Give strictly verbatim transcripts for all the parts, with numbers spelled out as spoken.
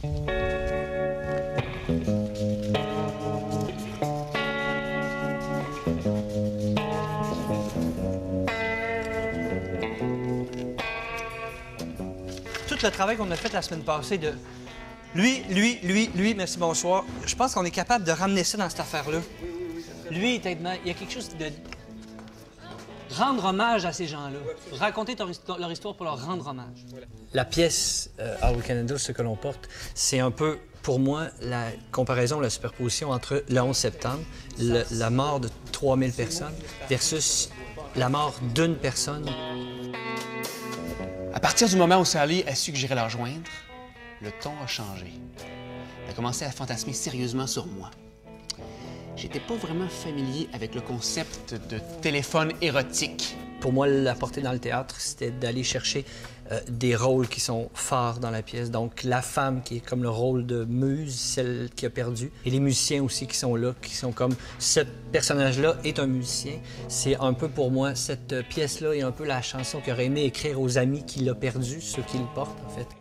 Tout le travail qu'on a fait la semaine passée de lui, lui, lui, lui, merci, bonsoir, je pense qu'on est capable de ramener ça dans cette affaire-là. Lui, il y a quelque chose de... Rendre hommage à ces gens-là. Raconter ton, leur histoire pour leur rendre hommage. La pièce euh, All We Can Handle, ce que l'on porte, c'est un peu, pour moi, la comparaison, la superposition entre le onze septembre, le, la mort de trois mille personnes, versus la mort d'une personne. À partir du moment où Sally a su que j'irais la rejoindre, le ton a changé. Elle a commencé à fantasmer sérieusement sur moi. J'étais pas vraiment familier avec le concept de téléphone érotique. Pour moi, la portée dans le théâtre, c'était d'aller chercher euh, des rôles qui sont forts dans la pièce. Donc, la femme qui est comme le rôle de muse, celle qui a perdu, et les musiciens aussi qui sont là, qui sont comme ce personnage-là est un musicien. C'est un peu pour moi, cette pièce-là est un peu la chanson qu'il aurait aimé écrire aux amis qu'il a perdu, ceux qui le portent, en fait.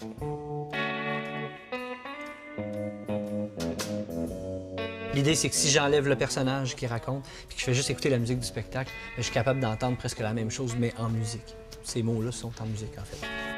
L'idée, c'est que si j'enlève le personnage qui raconte, puis que je fais juste écouter la musique du spectacle, je suis capable d'entendre presque la même chose, mais en musique. Ces mots-là sont en musique, en fait.